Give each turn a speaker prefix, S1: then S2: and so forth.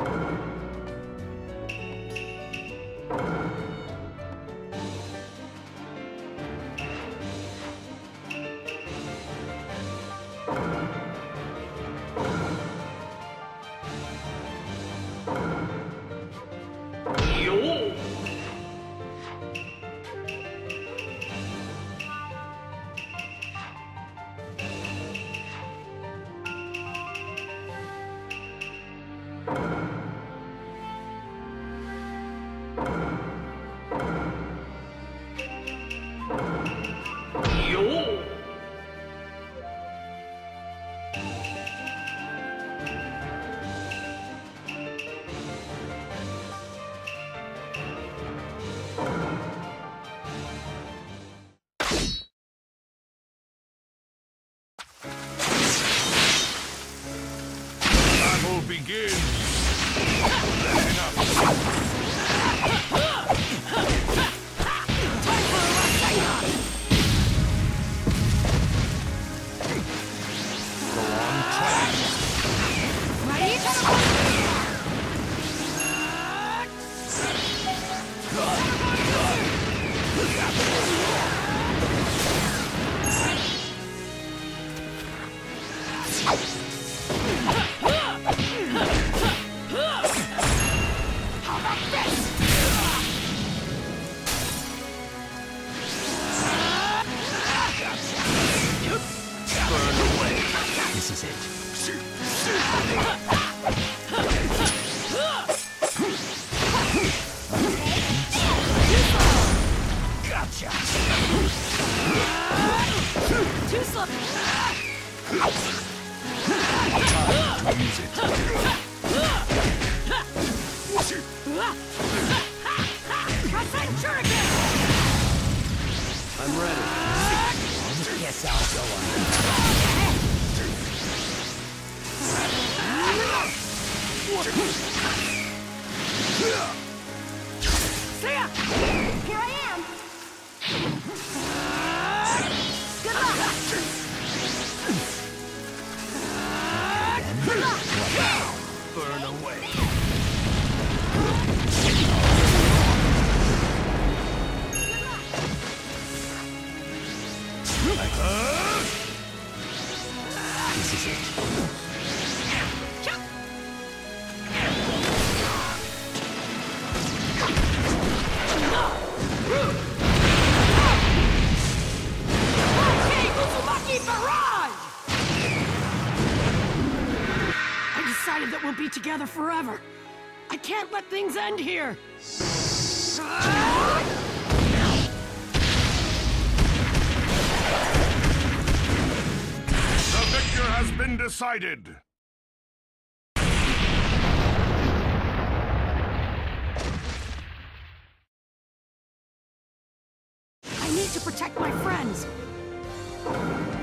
S1: Begins. Enough.
S2: I'm ready. Guess I'll go on.
S3: See ya! Here I am! Good luck! Good luck!
S2: Burn away.
S4: This is it.
S3: I decided that we'll be together forever. I can't let things end here.
S1: The victor has been decided.
S3: I need to protect my friends.